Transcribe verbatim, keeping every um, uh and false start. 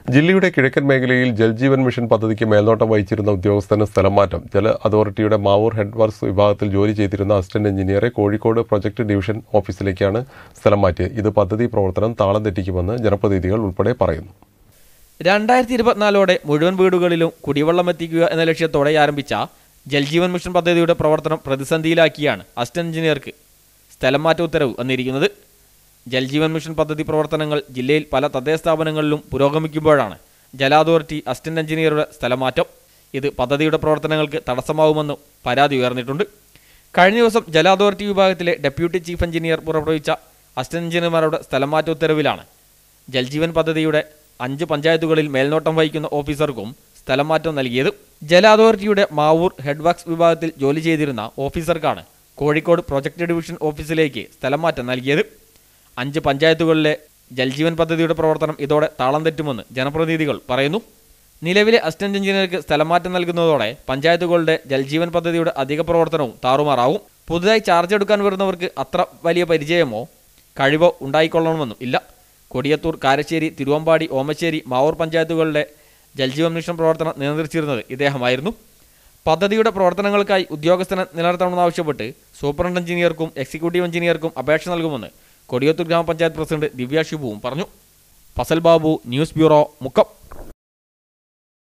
ജില്ലയുടെ കിഴക്കൻ മേഖലയിൽ ജൽജീവൻ മിഷൻ പദ്ധതിക്ക് മേൽനോട്ടം വഹിച്ചിരുന്ന ഉദ്യോഗസ്ഥന് സ്ഥലം മാറ്റം. ജല അതോറിറ്റിയുടെ മാവൂർ ഹെഡ് വർക്ക്സ് വിഭാഗത്തിൽ ജോലി ചെയ്തിരുന്ന അസിസ്റ്റന്റ് എഞ്ചിനീയറെ കോഴിക്കോട് പ്രൊജക്ട് ഡിവിഷൻ ഓഫീസിലേക്കാണ് സ്ഥലം മാറ്റിയത്. ഇത് പദ്ധതി പ്രവർത്തനം താളം തെറ്റിക്കുമെന്ന് ജനപ്രതിനിധികൾ ഉൾപ്പെടെ പറയുന്നു. രണ്ടായിരത്തി ഇരുപത്തിനാലോടെ മുഴുവൻ വീടുകളിലും കുടിവെള്ളം എത്തിക്കുക എന്ന ലക്ഷ്യത്തോടെ ആരംഭിച്ച ജൽജീവൻ മിഷൻ പദ്ധതിയുടെ പ്രവർത്തനം പ്രതിസന്ധിയിലാക്കിയാണ് അസിസ്റ്റന്റ് എഞ്ചിനീയർക്ക് സ്ഥലം മാറ്റ ഉത്തരവ് വന്നിരിക്കുന്നത്. ജൽജീവൻ മിഷൻ പദ്ധതി പ്രവർത്തനങ്ങൾ ജില്ലയിൽ പല തദ്ദേശ സ്ഥാപനങ്ങളിലും പുരോഗമിക്കുമ്പോഴാണ് ജല അതോറിറ്റി അസിസ്റ്റന്റ് എഞ്ചിനീയറുടെ സ്ഥലമാറ്റം. ഇത് പദ്ധതിയുടെ പ്രവർത്തനങ്ങൾക്ക് തടസ്സമാവുമെന്ന് പരാതി ഉയർന്നിട്ടുണ്ട്. കഴിഞ്ഞ ദിവസം ജല അതോറിറ്റി വിഭാഗത്തിലെ ഡെപ്യൂട്ടി ചീഫ് എഞ്ചിനീയർ പുറപ്പെടുവിച്ച അസിസ്റ്റന്റ് എഞ്ചിനീയർമാരുടെ സ്ഥലമാറ്റ ഉത്തരവിലാണ് ജൽജീവൻ പദ്ധതിയുടെ അഞ്ച് പഞ്ചായത്തുകളിൽ മേൽനോട്ടം വഹിക്കുന്ന ഓഫീസർക്കും സ്ഥലം മാറ്റം നൽകിയത്. ജല അതോറിറ്റിയുടെ മാവൂർ ഹെഡ് വർക്ക്സ് വിഭാഗത്തിൽ ജോലി ചെയ്തിരുന്ന ഓഫീസർക്കാണ് കോഴിക്കോട് പ്രൊജക്ട് ഡിവിഷൻ ഓഫീസിലേക്ക് സ്ഥലം മാറ്റം നൽകിയത്. അഞ്ച് പഞ്ചായത്തുകളിലെ ജൽജീവൻ പദ്ധതിയുടെ പ്രവർത്തനം ഇതോടെ താളം തെറ്റുമെന്ന് ജനപ്രതിനിധികൾ പറയുന്നു. നിലവിലെ അസിസ്റ്റന്റ് എഞ്ചിനീയർക്ക് സ്ഥലം മാറ്റം നൽകുന്നതോടെ പഞ്ചായത്തുകളുടെ ജൽജീവൻ പദ്ധതിയുടെ അധിക പ്രവർത്തനവും താറുമാറാവും. പുതുതായി ചാർജ് എടുക്കാൻ വരുന്നവർക്ക് അത്ര വലിയ പരിചയമോ കഴിവോ ഉണ്ടായിക്കൊള്ളണമെന്നും ഇല്ല. കൊടിയത്തൂർ, കാരശ്ശേരി, തിരുവമ്പാടി, ഓമശ്ശേരി, മാവൂർ പഞ്ചായത്തുകളുടെ ജൽജീവൻ മിഷൻ പ്രവർത്തനം നിയന്ത്രിച്ചിരുന്നത് ഇദ്ദേഹമായിരുന്നു. പദ്ധതിയുടെ പ്രവർത്തനങ്ങൾക്കായി ഉദ്യോഗസ്ഥനെ നിലനിർത്തണമെന്നാവശ്യപ്പെട്ട് സൂപ്രണ്ട് എഞ്ചിനീയർക്കും എക്സിക്യൂട്ടീവ് എഞ്ചിനീയർക്കും അപേക്ഷ നൽകുമെന്ന് കൊടിയത്തൂർ ഗ്രാമപഞ്ചായത്ത് പ്രസിഡന്റ് ദിവ്യ ഷിബുവും പറഞ്ഞു. Fazal Babu, news bureau, Mukkam.